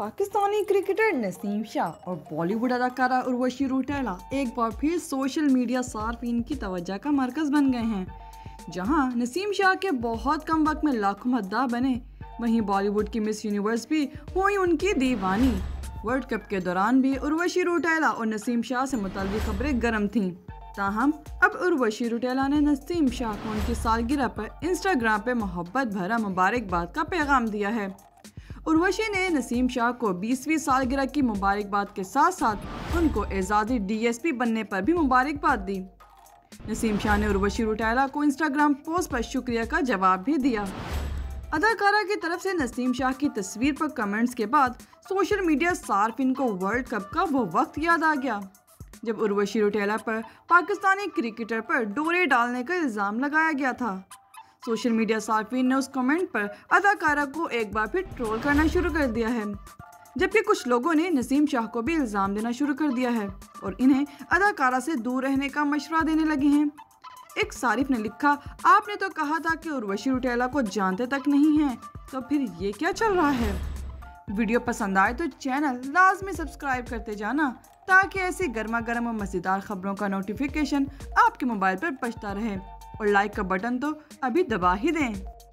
Pakistani cricketer Naseem Shah और बॉलीवुड अदाकारा उर्वशी रौटेला एक बार फिर सोशल मीडिया सार्फिन की तवज्जो का मरकज बन गए हैं। जहां नसीम शाह के बहुत कम वक्त में लाखों मद्दाह बने, वहीं बॉलीवुड की मिस यूनिवर्स भी हुई उनकी दीवानी। वर्ल्ड कप के दौरान भी उर्वशी रौटेला और नसीम शाह से मुताल्लिक़ खबरें गर्म थीं। ताहम अब उर्वशी रौटेला ने नसीम शाह को उनकी सालगिरह पर इंस्टाग्राम पे मोहब्बत भरा मुबारकबाद का पैगाम दिया है। उर्वशी ने नसीम शाह को 20वीं सालगिरह की मुबारकबाद के साथ साथ उनको एजाज़ी DSP बनने पर भी मुबारकबाद दी। नसीम शाह ने उर्वशी रौटेला को इंस्टाग्राम पोस्ट पर शुक्रिया का जवाब भी दिया। अदाकारा की तरफ से नसीम शाह की तस्वीर पर कमेंट्स के बाद सोशल मीडिया सार्फिन को वर्ल्ड कप का वो वक्त याद आ गया जब उर्वशी रौटेला पर पाकिस्तानी क्रिकेटर पर डोरे डालने का इल्ज़ाम लगाया गया था। सोशल मीडिया सार्फिन ने उस कमेंट पर अदाकारा को एक बार फिर ट्रोल करना शुरू कर दिया है, जबकि कुछ लोगों ने नसीम शाह को भी इल्ज़ाम देना शुरू कर दिया है और इन्हें अदाकारा से दूर रहने का मशवरा देने लगे हैं। एक सारिफ ने लिखा, आपने तो कहा था कि उर्वशी रौटेला को जानते तक नहीं हैं, तो फिर ये क्या चल रहा है। वीडियो पसंद आए तो चैनल लाजमी सब्सक्राइब करते जाना ताकि ऐसी गर्मा गर्म और मज़ेदार खबरों का नोटिफिकेशन आपके मोबाइल पर बजता रहे, और लाइक का बटन तो अभी दबा ही दें।